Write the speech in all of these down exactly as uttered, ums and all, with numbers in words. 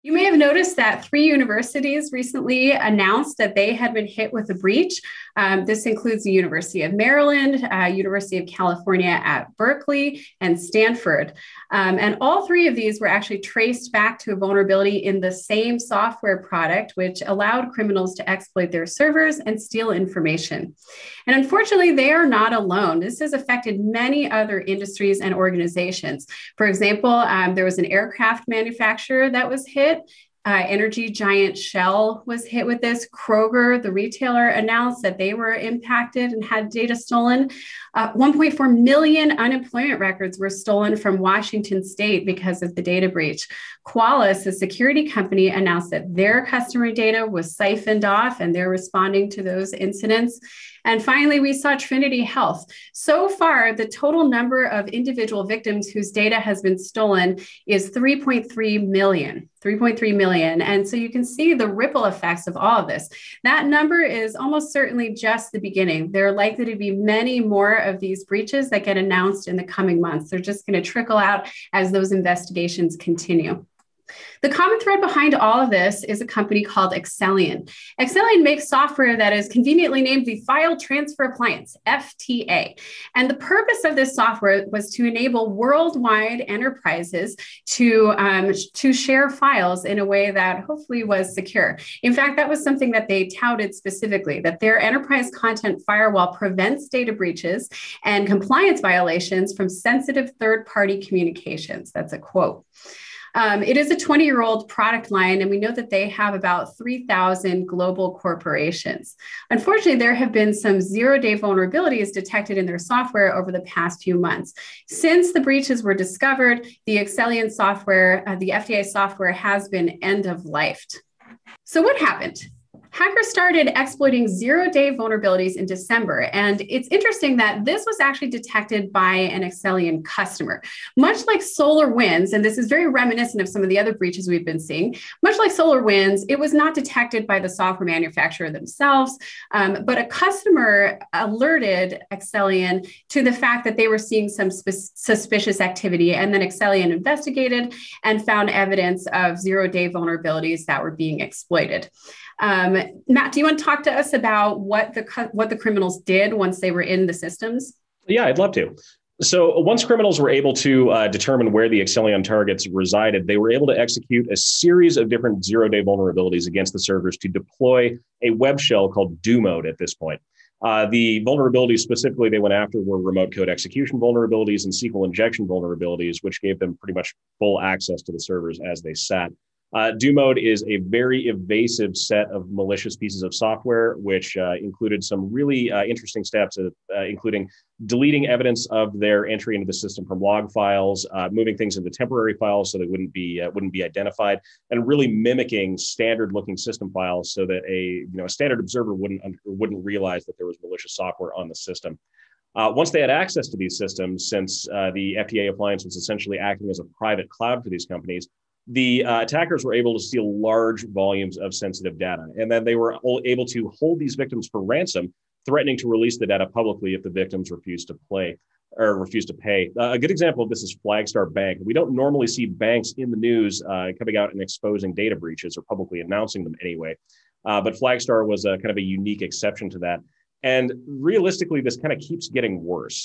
You may have noticed that three universities recently announced that they had been hit with a breach. Um, this includes the University of Maryland, uh, University of California at Berkeley, and Stanford. Um, and all three of these were actually traced back to a vulnerability in the same software product, which allowed criminals to exploit their servers and steal information. And unfortunately, they are not alone. This has affected many other industries and organizations. For example, um, there was an aircraft manufacturer that was hit. Uh, energy giant Shell was hit with this. Kroger, the retailer, announced that they were impacted and had data stolen. Uh, one point four million unemployment records were stolen from Washington State because of the data breach. Qualys, a security company, announced that their customer data was siphoned off and they're responding to those incidents. And finally, we saw Trinity Health. So far, the total number of individual victims whose data has been stolen is three point three million. three point three million. And so you can see the ripple effects of all of this. That number is almost certainly just the beginning. There are likely to be many more of these breaches that get announced in the coming months. They're just going to trickle out as those investigations continue. The common thread behind all of this is a company called Accellion. Accellion makes software that is conveniently named the File Transfer Appliance, F T A. And the purpose of this software was to enable worldwide enterprises to, um, to share files in a way that hopefully was secure. In fact, that was something that they touted specifically, that their enterprise content firewall prevents data breaches and compliance violations from sensitive third-party communications. That's a quote. Um, it is a twenty-year-old product line, and we know that they have about three thousand global corporations. Unfortunately, there have been some zero-day vulnerabilities detected in their software over the past few months. Since the breaches were discovered, the Accellion software, uh, the F T A software has been end-of-lifed. So what happened? Hackers started exploiting zero-day vulnerabilities in December, and it's interesting that this was actually detected by an Accellion customer. Much like SolarWinds, and this is very reminiscent of some of the other breaches we've been seeing, much like SolarWinds, it was not detected by the software manufacturer themselves, um, but a customer alerted Accellion to the fact that they were seeing some suspicious activity, and then Accellion investigated and found evidence of zero-day vulnerabilities that were being exploited. Um, Matt, do you want to talk to us about what the what the criminals did once they were in the systems? Yeah, I'd love to. So once criminals were able to uh, determine where the Accellion targets resided, they were able to execute a series of different zero-day vulnerabilities against the servers to deploy a web shell called do mode at this point. Uh, the vulnerabilities specifically they went after were remote code execution vulnerabilities and S Q L injection vulnerabilities, which gave them pretty much full access to the servers as they sat. Uh, do mode is a very evasive set of malicious pieces of software, which uh, included some really uh, interesting steps, uh, uh, including deleting evidence of their entry into the system from log files, uh, moving things into temporary files so they wouldn't be uh, wouldn't be identified, and really mimicking standard-looking system files so that a you know a standard observer wouldn't wouldn't realize that there was malicious software on the system. Uh, once they had access to these systems, since uh, the F T A appliance was essentially acting as a private cloud for these companies, the uh, attackers were able to steal large volumes of sensitive data. And then they were able to hold these victims for ransom, threatening to release the data publicly if the victims refused to play or refused to pay. Uh, a good example of this is Flagstar Bank. We don't normally see banks in the news uh, coming out and exposing data breaches or publicly announcing them anyway. Uh, but Flagstar was a kind of a unique exception to that. And realistically, this kind of keeps getting worse.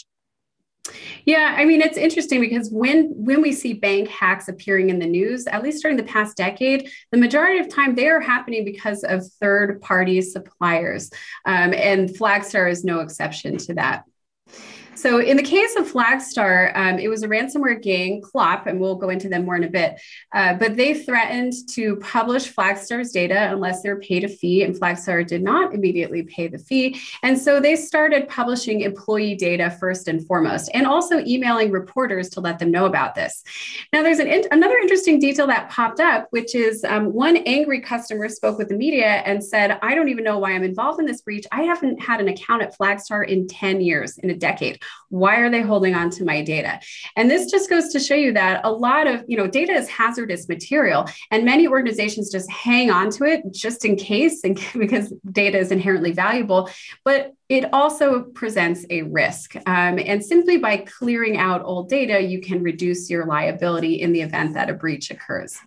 Yeah, I mean, it's interesting because when, when we see bank hacks appearing in the news, at least during the past decade, the majority of time they are happening because of third-party suppliers. Um, and Flagstar is no exception to that. So in the case of Flagstar, um, it was a ransomware gang, Clop, and we'll go into them more in a bit, uh, but they threatened to publish Flagstar's data unless they were paid a fee, and Flagstar did not immediately pay the fee. And so they started publishing employee data first and foremost, and also emailing reporters to let them know about this. Now, there's an in another interesting detail that popped up, which is um, one angry customer spoke with the media and said, I don't even know why I'm involved in this breach. I haven't had an account at Flagstar in ten years, in a decade. Why are they holding on to my data? And this just goes to show you that a lot of, you know, data is hazardous material, and many organizations just hang on to it just in case, and because data is inherently valuable, but it also presents a risk. Um, and simply by clearing out old data, you can reduce your liability in the event that a breach occurs.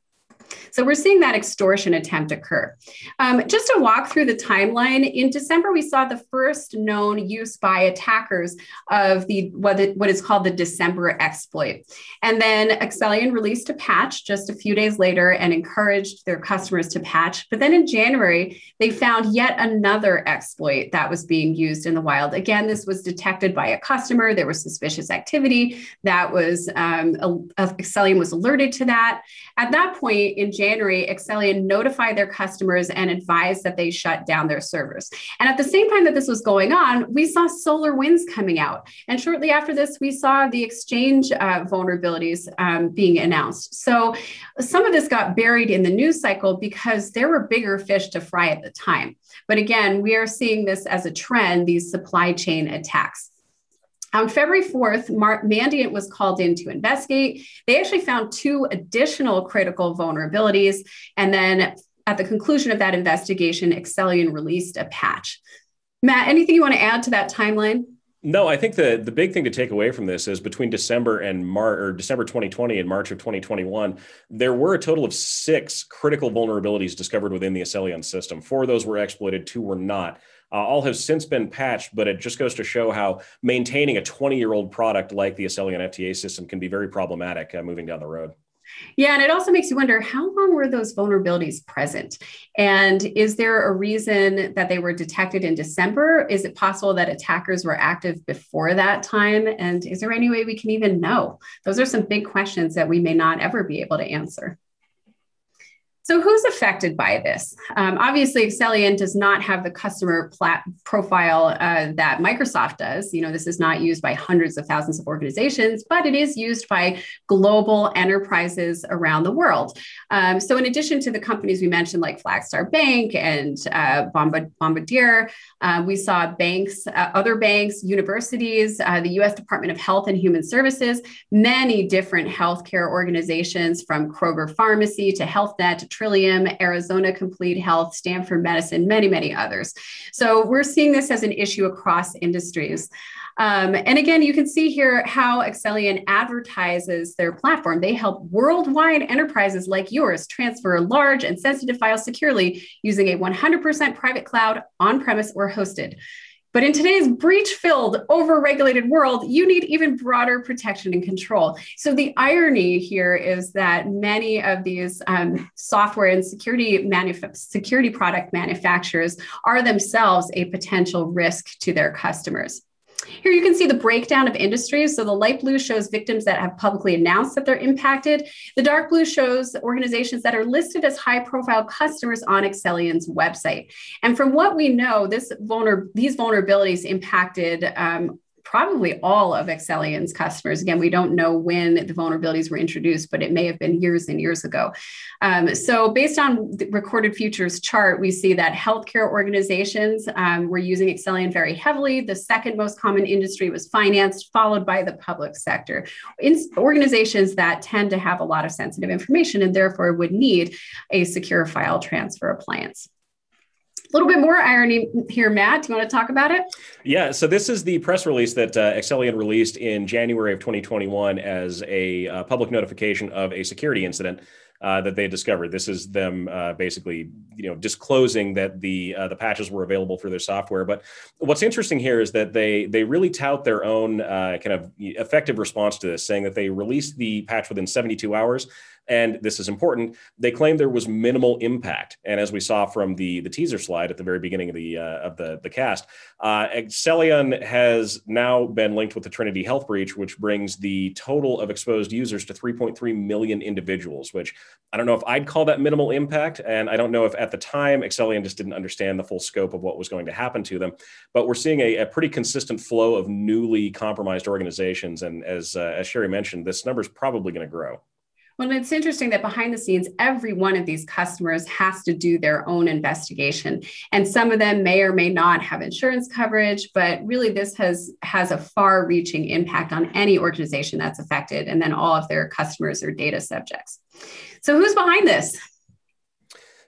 So we're seeing that extortion attempt occur. Um, just to walk through the timeline, in December, we saw the first known use by attackers of the what, it, what is called the December exploit. And then Accellion released a patch just a few days later and encouraged their customers to patch. But then in January, they found yet another exploit that was being used in the wild. Again, this was detected by a customer. There was suspicious activity. That was, um, a, a Accellion was alerted to that. At that point, in January, Accellion notified their customers and advised that they shut down their servers. And at the same time that this was going on, we saw SolarWinds coming out. And shortly after this, we saw the Exchange uh, vulnerabilities um, being announced. So some of this got buried in the news cycle because there were bigger fish to fry at the time. But again, we are seeing this as a trend, these supply chain attacks. On February fourth, Mar- Mandiant was called in to investigate. They actually found two additional critical vulnerabilities. And then at the conclusion of that investigation, Accellion released a patch. Matt, anything you want to add to that timeline? No, I think the, the big thing to take away from this is between December and March, or December twenty twenty and March of twenty twenty-one, there were a total of six critical vulnerabilities discovered within the Accellion system. Four of those were exploited, two were not. Uh, all have since been patched, but it just goes to show how maintaining a twenty-year-old product like the Accellion F T A system can be very problematic uh, moving down the road. Yeah, and it also makes you wonder, how long were those vulnerabilities present? And is there a reason that they were detected in December? Is it possible that attackers were active before that time? And is there any way we can even know? Those are some big questions that we may not ever be able to answer. So who's affected by this? Um, obviously, Accellion does not have the customer plat- profile uh, that Microsoft does. You know, this is not used by hundreds of thousands of organizations, but it is used by global enterprises around the world. Um, so in addition to the companies we mentioned, like Flagstar Bank and uh, Bombardier, uh, we saw banks, uh, other banks, universities, uh, the U S Department of Health and Human Services, many different healthcare organizations, from Kroger Pharmacy to HealthNet to Trillium, Arizona Complete Health, Stanford Medicine, many, many others. So we're seeing this as an issue across industries. Um, and again, you can see here how Accellion advertises their platform. They help worldwide enterprises like yours transfer large and sensitive files securely using a one hundred percent private cloud, on-premise, or hosted. But in today's breach-filled, over-regulated world, you need even broader protection and control. So the irony here is that many of these um, software and security, manuf- security product manufacturers are themselves a potential risk to their customers. Here you can see the breakdown of industries. So the light blue shows victims that have publicly announced that they're impacted. The dark blue shows organizations that are listed as high-profile customers on Accellion's website. And from what we know, this vulner- these vulnerabilities impacted um, probably all of Accellion's customers. Again, we don't know when the vulnerabilities were introduced, but it may have been years and years ago. Um, so based on the recorded futures chart, we see that healthcare organizations um, were using Accellion very heavily. The second most common industry was finance, followed by the public sector. In organizations that tend to have a lot of sensitive information and therefore would need a secure file transfer appliance. A little bit more irony here, Matt. Do you want to talk about it? Yeah, so this is the press release that uh, Accellion released in January of twenty twenty-one as a uh, public notification of a security incident uh, that they discovered. This is them uh, basically, you know, disclosing that the uh, the patches were available for their software. But what's interesting here is that they they really tout their own uh, kind of effective response to this, saying that they released the patch within seventy-two hours. And this is important. They claim there was minimal impact, and as we saw from the, the teaser slide at the very beginning of the uh, of the the cast, uh, Accellion has now been linked with the Trinity Health breach, which brings the total of exposed users to three point three million individuals. Which I don't know if I'd call that minimal impact, and I don't know if at the time Accellion just didn't understand the full scope of what was going to happen to them. But we're seeing a, a pretty consistent flow of newly compromised organizations, and as uh, as Sherri mentioned, this number is probably going to grow. Well, it's interesting that behind the scenes, every one of these customers has to do their own investigation. And some of them may or may not have insurance coverage, but really this has, has a far-reaching impact on any organization that's affected, and then all of their customers or data subjects. So who's behind this?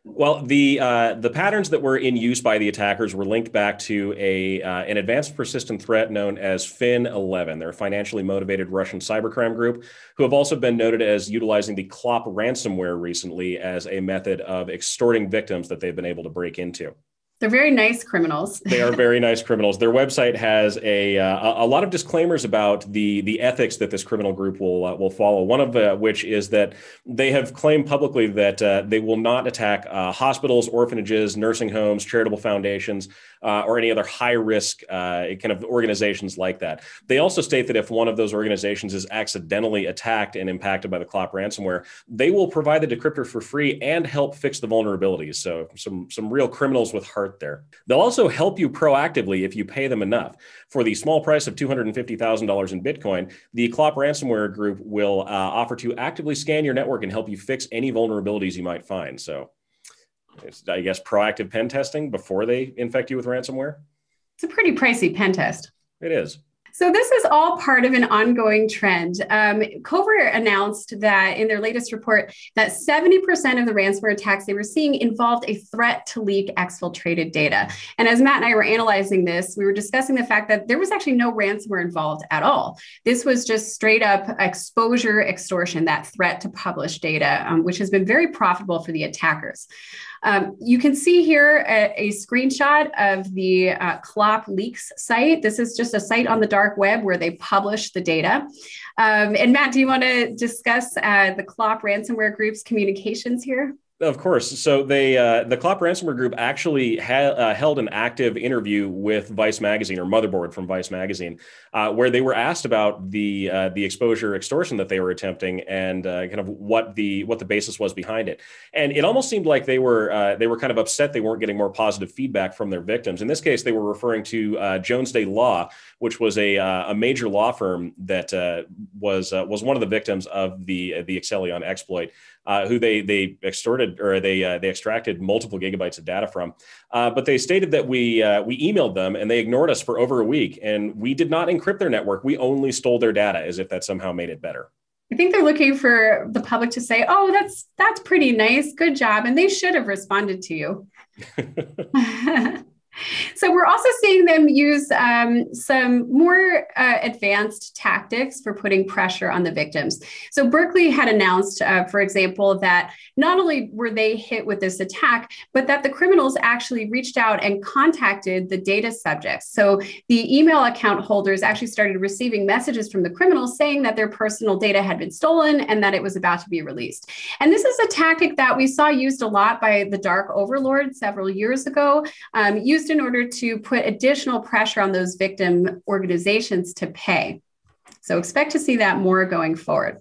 Well, the uh, the patterns that were in use by the attackers were linked back to a uh, an advanced persistent threat known as Fin eleven. They're a financially motivated Russian cybercrime group who have also been noted as utilizing the Clop ransomware recently as a method of extorting victims that they've been able to break into. They're very nice criminals. They are very nice criminals. Their website has a uh, a lot of disclaimers about the the ethics that this criminal group will uh, will follow. One of uh, which is that they have claimed publicly that uh, they will not attack uh, hospitals, orphanages, nursing homes, charitable foundations, uh, or any other high risk uh, kind of organizations like that. They also state that if one of those organizations is accidentally attacked and impacted by the Clop ransomware, they will provide the decryptor for free and help fix the vulnerabilities. So some some real criminals with heart there. They'll also help you proactively if you pay them enough. For the small price of two hundred fifty thousand dollars in Bitcoin, the Clop ransomware group will uh, offer to actively scan your network and help you fix any vulnerabilities you might find. So it's, I guess, proactive pen testing before they infect you with ransomware. It's a pretty pricey pen test. It is. So this is all part of an ongoing trend. Um, Covert announced that in their latest report that seventy percent of the ransomware attacks they were seeing involved a threat to leak exfiltrated data. And as Matt and I were analyzing this, we were discussing the fact that there was actually no ransomware involved at all. This was just straight up exposure extortion, that threat to publish data, um, which has been very profitable for the attackers. Um, you can see here a, a screenshot of the uh, Clop Leaks site. This is just a site on the dark web where they publish the data. Um, and Matt, do you want to discuss uh, the Clop ransomware group's communications here? Of course. So they, uh, the Clop ransomware group actually ha- uh, held an active interview with Vice Magazine, or Motherboard from Vice Magazine, uh, where they were asked about the uh, the exposure extortion that they were attempting and uh, kind of what the what the basis was behind it. And it almost seemed like they were uh, they were kind of upset they weren't getting more positive feedback from their victims. In this case, they were referring to uh, Jones Day Law, which was a uh, a major law firm that uh, was uh, was one of the victims of the uh, the Accellion exploit. Uh, who they they extorted or they uh, they extracted multiple gigabytes of data from, uh, but they stated that we uh, we emailed them and they ignored us for over a week, and we did not encrypt their network. We only stole their data, as if that somehow made it better. I think they're looking for the public to say, "Oh, that's that's pretty nice, good job," and they should have responded to you. So we're also seeing them use um, some more uh, advanced tactics for putting pressure on the victims. So Berkeley had announced, uh, for example, that not only were they hit with this attack, but that the criminals actually reached out and contacted the data subjects. So the email account holders actually started receiving messages from the criminals saying that their personal data had been stolen and that it was about to be released. And this is a tactic that we saw used a lot by the Dark Overlord several years ago, um, used in order to put additional pressure on those victim organizations to pay. So expect to see that more going forward.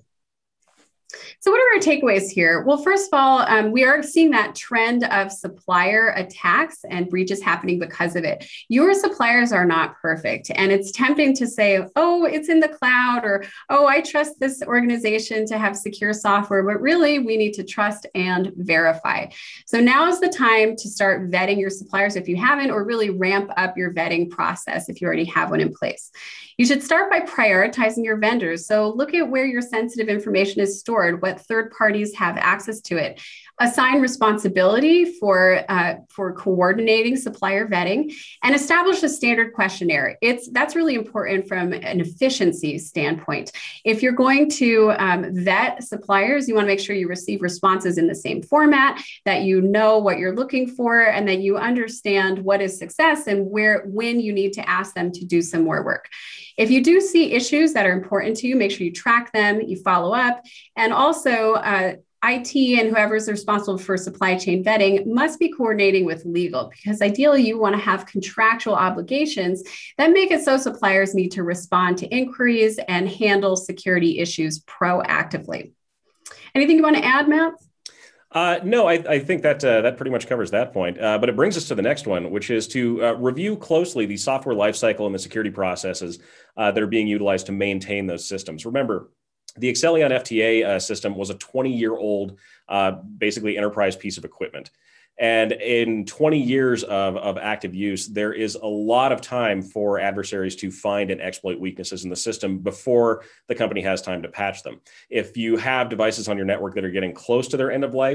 So what are our takeaways here? Well, first of all, um, we are seeing that trend of supplier attacks and breaches happening because of it. Your suppliers are not perfect. And it's tempting to say, oh, it's in the cloud, or, oh, I trust this organization to have secure software. But really, we need to trust and verify. So now is the time to start vetting your suppliers if you haven't, or really ramp up your vetting process if you already have one in place. You should start by prioritizing your vendors. So look at where your sensitive information is stored, what third parties have access to it. Assign responsibility for, uh, for coordinating supplier vetting, and establish a standard questionnaire. It's, that's really important from an efficiency standpoint. If you're going to um, vet suppliers, you want to make sure you receive responses in the same format, that you know what you're looking for, and that you understand what is success and where, when you need to ask them to do some more work. If you do see issues that are important to you, make sure you track them, you follow up, and also uh, I T and whoever is responsible for supply chain vetting must be coordinating with legal, because ideally you want to have contractual obligations that make it so suppliers need to respond to inquiries and handle security issues proactively. Anything you want to add, Matt? Uh, no, I, I think that uh, that pretty much covers that point. Uh, but it brings us to the next one, which is to uh, review closely the software lifecycle and the security processes uh, that are being utilized to maintain those systems. Remember, the Accellion F T A uh, system was a twenty-year-old, uh, basically enterprise piece of equipment. And in twenty years of, of active use, there is a lot of time for adversaries to find and exploit weaknesses in the system before the company has time to patch them. If you have devices on your network that are getting close to their end of life,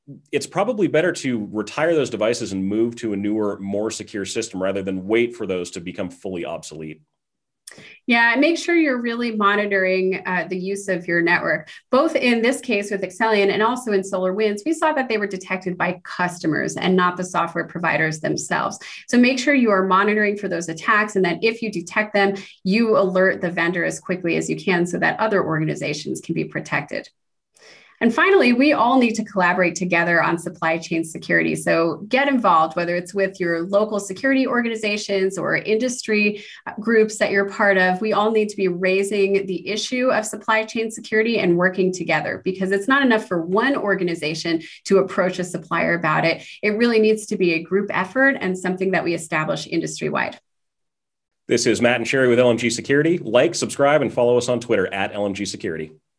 it's probably better to retire those devices and move to a newer, more secure system rather than wait for those to become fully obsolete. Yeah, make sure you're really monitoring uh, the use of your network. Both in this case with Accellion and also in SolarWinds, we saw that they were detected by customers and not the software providers themselves. So make sure you are monitoring for those attacks, and that if you detect them, you alert the vendor as quickly as you can so that other organizations can be protected. And finally, we all need to collaborate together on supply chain security. So get involved, whether it's with your local security organizations or industry groups that you're part of. We all need to be raising the issue of supply chain security and working together, because it's not enough for one organization to approach a supplier about it. It really needs to be a group effort and something that we establish industry-wide. This is Matt and Sherri with L M G Security. Like, subscribe, and follow us on Twitter at L M G Security.